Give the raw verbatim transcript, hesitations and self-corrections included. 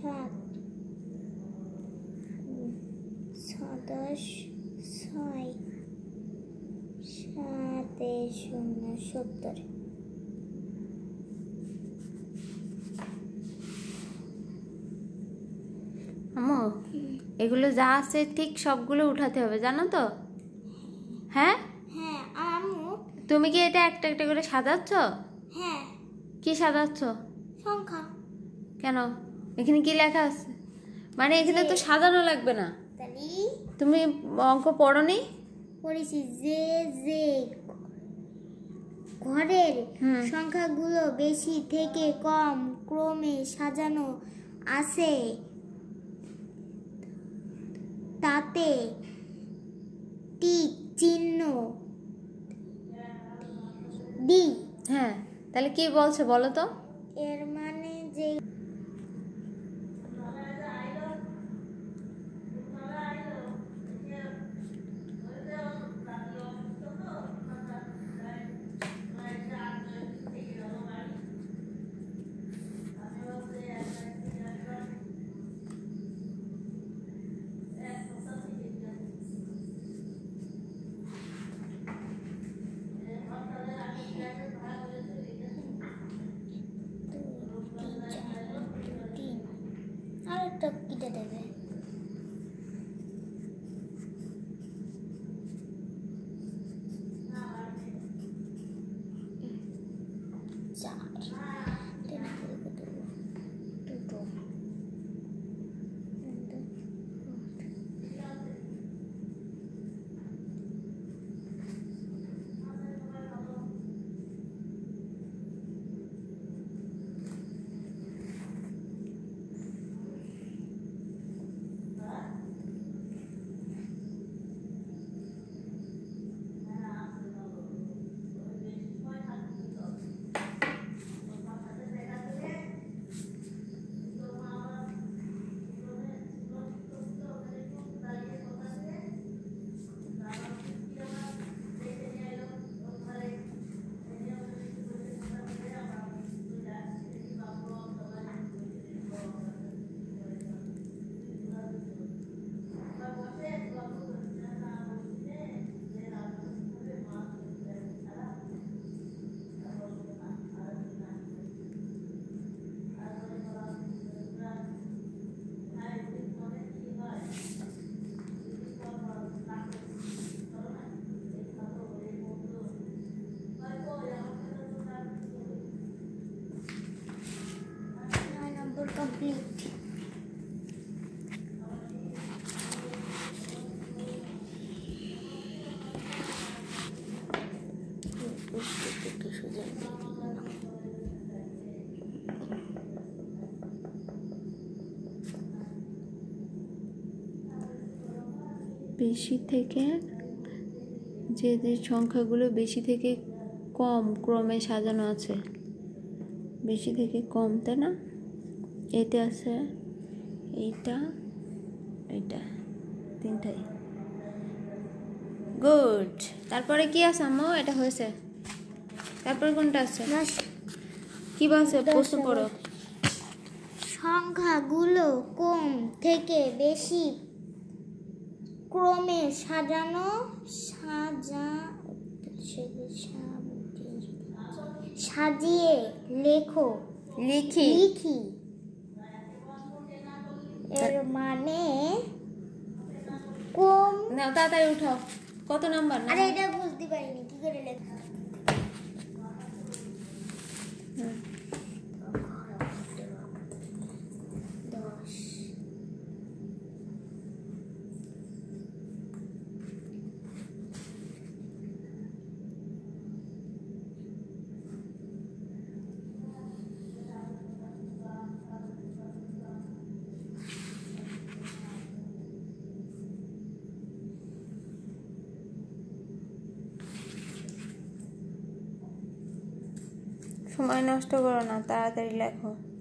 সাত সাতাশ ছয় সাত শূন্য সত্তর। আম্মু এগুলো যা আছে ঠিক সবগুলো উঠাতে হবে, জানো তো? হ্যাঁ হ্যাঁ আম্মু, তুমি কি এটা একটা একটা করে সাজাচ্ছ? হ্যাঁ। কি সাজাচ্ছ? সংখ্যা। কেন, এখানে কি লেখা আছে? মানে এখানে তো সাজানো লাগবে না। তাহলে তুমি অঙ্ক পড়োনি? পড়েছি। যে যে ঘরের সংখ্যাগুলো বেশি থেকে কম ক্রমে সাজানো আছে তাতে টিক চিহ্ন দিই। হ্যাঁ, তাহলে কি বলছে বলো তো? এর মানে যে আরেকটা কিটা দেবে। চার দুটো complete. বেশি থেকে যে যে সংখ্যাগুলো বেশি থেকে কম ক্রমে সাজানো আছে, বেশি থেকে কম, তাই না? এটা আছে, এইটা, এইটা, তিনটাই। গুড। তারপরে কি আছে আম্মু? এটা হয়েছে। তারপরে কোনটা আছে? কি বলছে? প্রশ্ন পড়ো। সংখ্যাগুলো কম থেকে বেশি ক্রমে সাজানো সাজা সাজিয়ে লেখো লিখি লিখি এর মানে কম। নাও তাড়াতাড়ি উঠাও। কত নাম্বার? আরে এটা বুঝতে পারিনি কি করে লেখা। সময় নষ্ট করো না, তাড়াতাড়ি লেখো।